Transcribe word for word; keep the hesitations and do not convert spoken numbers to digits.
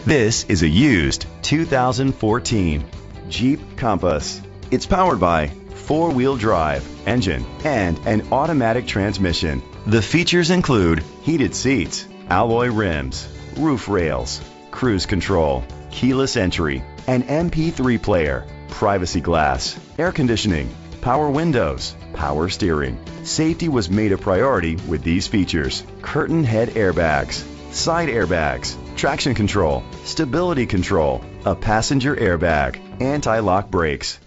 This is a used two thousand fourteen Jeep Compass. It's powered by four-wheel drive engine and an automatic transmission. The features include heated seats, alloy rims, roof rails, cruise control, keyless entry, an M P three player, privacy glass, air conditioning, power windows, power steering. Safety was made a priority with these features: curtain head airbags, side airbags, traction control, stability control, a passenger airbag, anti-lock brakes,